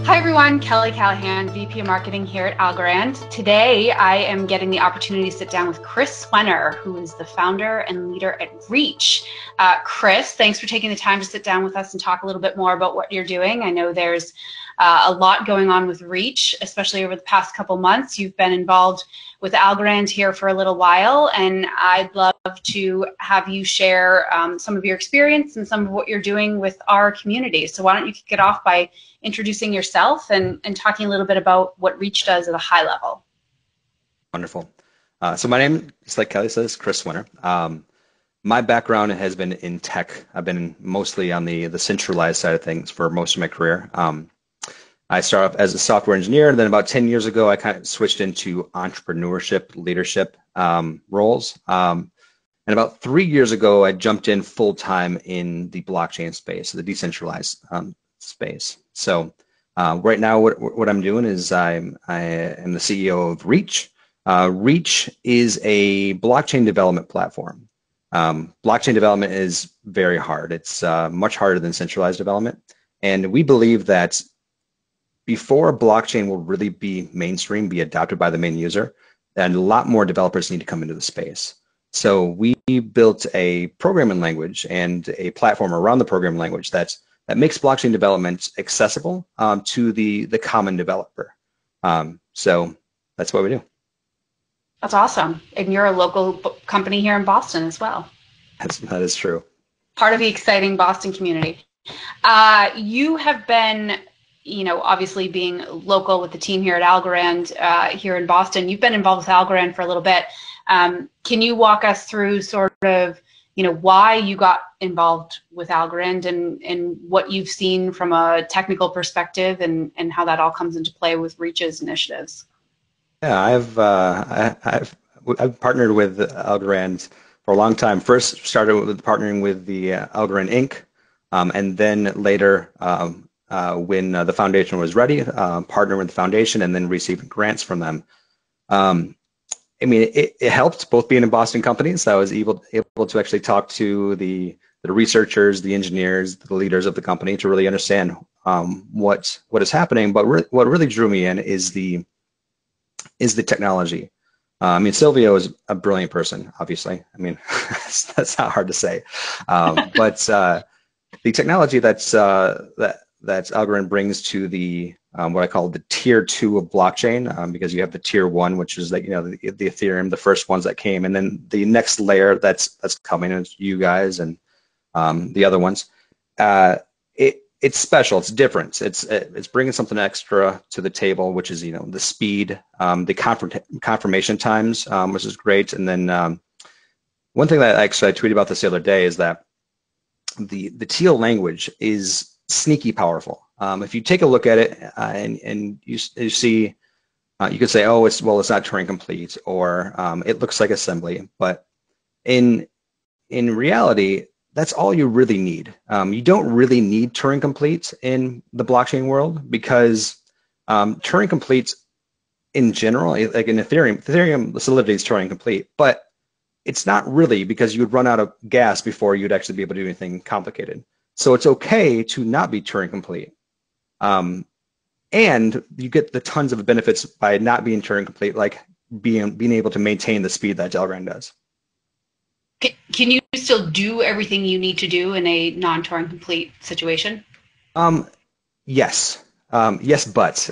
Hi everyone, Kelly Callaghan, VP of Marketing here at Algorand. Today I am getting the opportunity to sit down with Chris Swenor, who is the founder and leader at Reach. Chris, thanks for taking the time to sit down with us and talk a little bit more about what you're doing. I know there's a lot going on with Reach, especially over the past couple months. You've been involved with Algorand here for a little while, and I'd love to have you share some of your experience and some of what you're doing with our community. So why don't you kick it off by introducing yourself and talking a little bit about what Reach does at a high level. Wonderful. So my name is, like Kelly says, Chris Swenor. My background has been in tech. I've been mostly on the centralized side of things for most of my career. I started off as a software engineer, and then about 10 years ago, I kind of switched into entrepreneurship, leadership roles. And about 3 years ago, I jumped in full-time in the blockchain space, the decentralized space. So right now, what I'm doing is I am the CEO of Reach. Reach is a blockchain development platform. Blockchain development is very hard. It's much harder than centralized development. And we believe that before blockchain will really be mainstream, be adopted by the main user, and a lot more developers need to come into the space. So we built a programming language and a platform around the programming language that makes blockchain development accessible to the common developer. So that's what we do. That's awesome. And you're a local company here in Boston as well. That is true. Part of the exciting Boston community. You have been, obviously being local with the team here at Algorand here in Boston, you've been involved with Algorand for a little bit. Can you walk us through sort of, why you got involved with Algorand and what you've seen from a technical perspective and how that all comes into play with Reach's initiatives? Yeah, I've partnered with Algorand for a long time. First started with partnering with the Algorand Inc. And then later, when the foundation was ready, partnered with the foundation and then received grants from them. I mean, it helped both being in Boston companies. I was able to actually talk to the researchers, the engineers, the leaders of the company to really understand what is happening. But what really drew me in is the technology. I mean, Silvio is a brilliant person, obviously. I mean, that's not hard to say. But the technology that Algorand brings to the what I call the tier 2 of blockchain, because you have the tier 1, which is like the Ethereum, the first ones that came, and then the next layer that's coming is you guys and the other ones. It's special. It's different. It's bringing something extra to the table, which is the speed, the confirmation times, which is great. And then one thing that I tweeted about this the other day is that the teal language is sneaky powerful. If you take a look at it and you see, you could say, oh, it's not Turing complete, or it looks like assembly. But in reality, that's all you really need. You don't really need Turing complete in the blockchain world because Turing complete in general, like in Ethereum solidity is Turing complete, but it's not really, because you would run out of gas before you'd actually be able to do anything complicated. So it's okay to not be Turing complete. And you get the tons of benefits by not being Turing complete, like being able to maintain the speed that Algorand does. Can you still do everything you need to do in a non-Turing complete situation? Yes. Yes, but.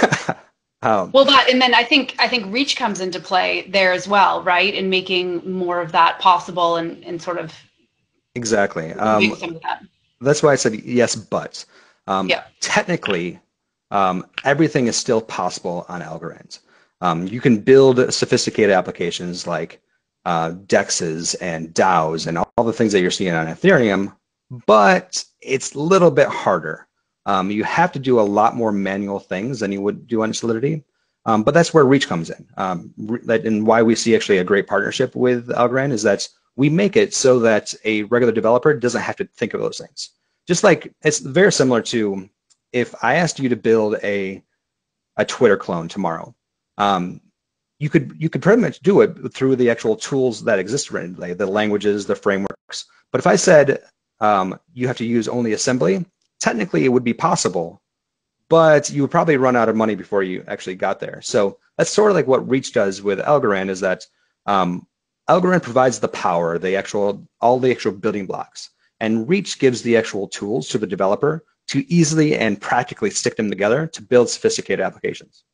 And then I think Reach comes into play there as well, right? In making more of that possible and sort of. Exactly. Some of that. That's why I said yes, but. Technically, everything is still possible on Algorand. You can build sophisticated applications like DEXs and DAOs and all the things that you're seeing on Ethereum, but it's a little bit harder. You have to do a lot more manual things than you would do on Solidity, but that's where Reach comes in. And why we see actually a great partnership with Algorand is that we make it so that a regular developer doesn't have to think of those things. Just like it's very similar to if I asked you to build a Twitter clone tomorrow. You could pretty much do it through the actual tools that exist, like the languages, the frameworks. But if I said you have to use only assembly, technically it would be possible, but you would probably run out of money before you actually got there. So that's sort of like what Reach does with Algorand, is that Algorand provides the power, all the actual building blocks, and Reach gives the actual tools to the developer to easily and practically stick them together to build sophisticated applications.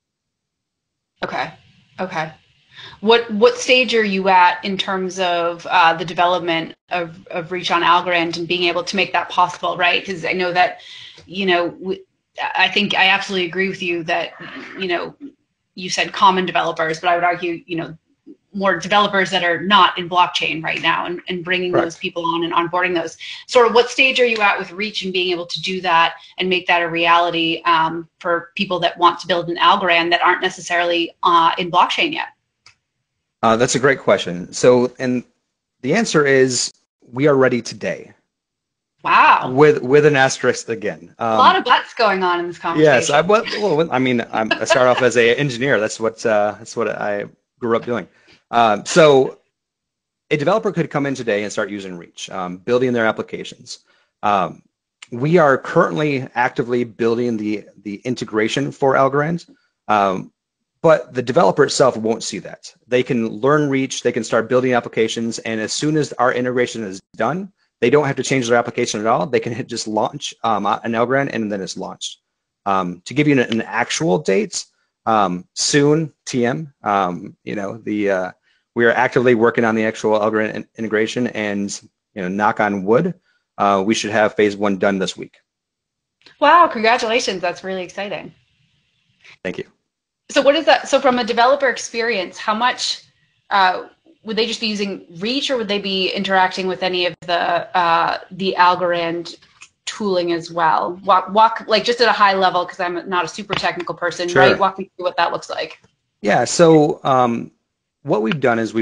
Okay. Okay. What stage are you at in terms of the development of Reach on Algorand and being able to make that possible, right? Because I know that, I think I absolutely agree with you that, you said common developers, but I would argue, more developers that are not in blockchain right now, and bringing Correct. those people on and onboarding those. Sort of what stage are you at with Reach and being able to do that and make that a reality for people that want to build an Algorand that aren't necessarily in blockchain yet? That's a great question. So, and the answer is we are ready today. Wow. With an asterisk again. A lot of buts going on in this Yes, conversation. I started off as an engineer. That's what I grew up doing. So a developer could come in today and start using Reach, building their applications. We are currently actively building the integration for Algorand, but the developer itself won't see that. They can learn Reach, they can start building applications, and as soon as our integration is done, they don't have to change their application at all. They can just launch an Algorand, and then it's launched. To give you an actual date, soon, TM, we are actively working on the actual Algorand integration, and knock on wood, we should have phase 1 done this week. Wow, congratulations. That's really exciting. Thank you. So what is that? So from a developer experience, how much would they just be using Reach, or would they be interacting with any of the Algorand tooling as well? Walk like just at a high level, because I'm not a super technical person, Sure. right? Walk me through what that looks like. Yeah. So what we've done is we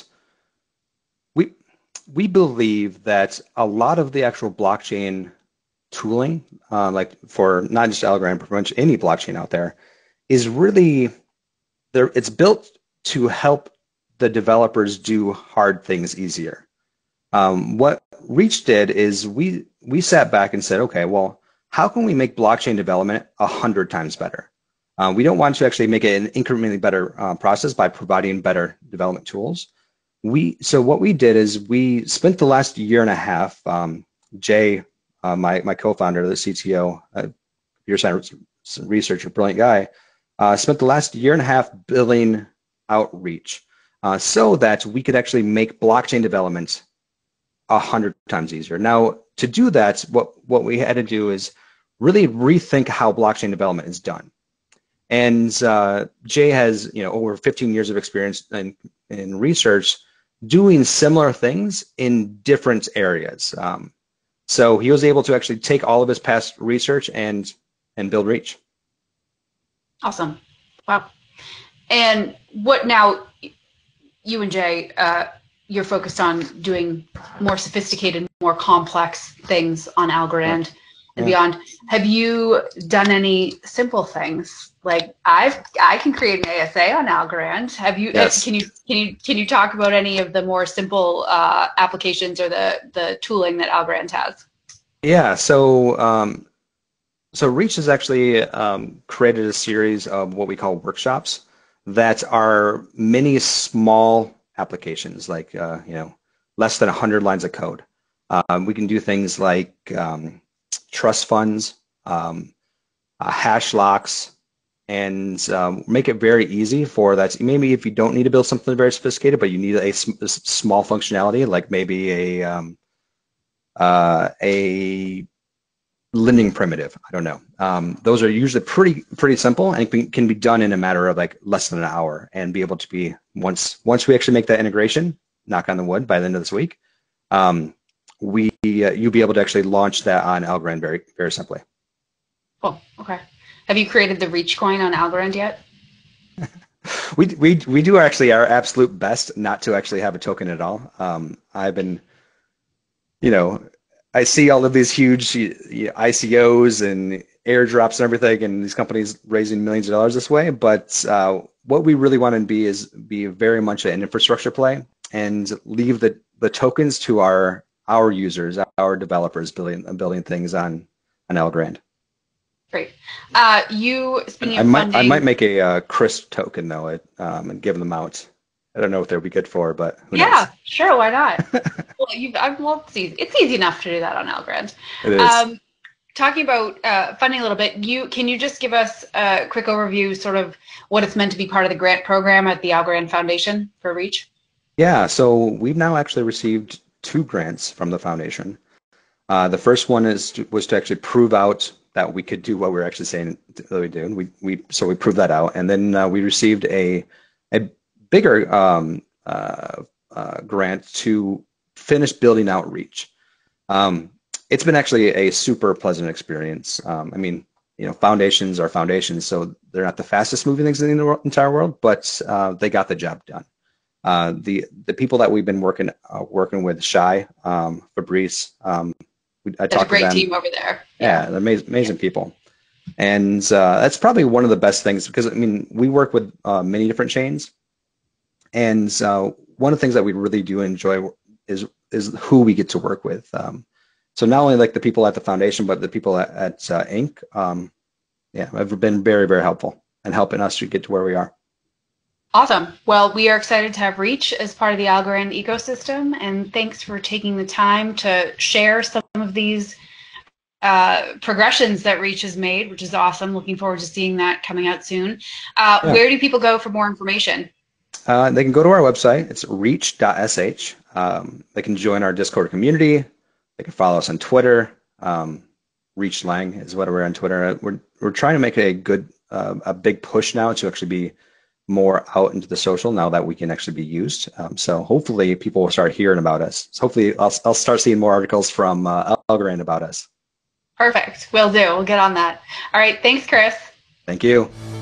believe that a lot of the actual blockchain tooling, like for not just Algorand, but pretty much any blockchain out there, is really there. It's built to help the developers do hard things easier. What Reach did is we sat back and said, okay, well, how can we make blockchain development 100 times better? We don't want to actually make it an incrementally better process by providing better development tools. So what we did is we spent the last year and a half, Jay, my co-founder, the CTO, computer science researcher, brilliant guy, spent the last year and a half building out Reach so that we could actually make blockchain development 100 times easier. Now, to do that, what we had to do is really rethink how blockchain development is done. And Jay has over 15 years of experience in research doing similar things in different areas. So he was able to actually take all of his past research and build Reach. Awesome. Wow. And what now, you and Jay, you're focused on doing more sophisticated, more complex things on Algorand and beyond. Have you done any simple things? Like I can create an ASA on Algorand. Have you? Yes. Can you talk about any of the more simple applications or the tooling that Algorand has? Yeah. So Reach has actually created a series of what we call workshops that are many small applications, like less than 100 lines of code. We can do things like trust funds, hash locks, and make it very easy for that. Maybe if you don't need to build something very sophisticated, but you need a small functionality, like maybe a lending primitive. I don't know. Those are usually pretty simple, and it can be done in a matter of like less than an hour, and be able to be once we actually make that integration, knock on the wood, by the end of this week, you'll be able to actually launch that on Algorand very, very simply. Cool. Okay. Have you created the Reach coin on Algorand yet? We do actually our absolute best not to actually have a token at all. I've been, I see all of these huge ICOs and airdrops and everything, and these companies raising millions of dollars this way. But what we really want to be very much an infrastructure play, and leave the tokens to our users, our developers building things on Algorand. Great. Speaking I of might funding, make a Chris token though, and give them out. I don't know what they would be good for, but who knows? yeah, sure, why not? Well, it's easy enough to do that on Algorand. It is. Um, Talking about funding a little bit, can you just give us a quick overview, sort of what it's meant to be part of the grant program at the Algorand Foundation for Reach? Yeah, so we've now actually received 2 grants from the foundation. The first one was to actually prove out that we could do what we were actually saying that we do. And we proved that out, and then we received a bigger grant to finish building out Reach. It's been actually a super pleasant experience. I mean, foundations are foundations, so they're not the fastest moving things in the entire world, but they got the job done. The people that we've been working with, Shai, Fabrice, I There's a talked to great them. team over there. Yeah, they're amazing people, and that's probably one of the best things because I mean we work with many different chains, and one of the things that we really do enjoy is who we get to work with. So not only like the people at the foundation, but the people at Inc. Yeah, have been very, very helpful and helping us to get to where we are. Awesome. Well, we are excited to have Reach as part of the Algorand ecosystem, and thanks for taking the time to share some of these progressions that Reach has made, which is awesome. Looking forward to seeing that coming out soon. Yeah. Where do people go for more information? They can go to our website. It's reach.sh. They can join our Discord community. They can follow us on Twitter. Reach Lang is what we're on Twitter. We're trying to make a big push now to actually be more out into the social now that we can actually be used. So hopefully people will start hearing about us. So hopefully I'll start seeing more articles from Algorand about us. Perfect. Will do. We'll get on that. All right. Thanks, Chris. Thank you.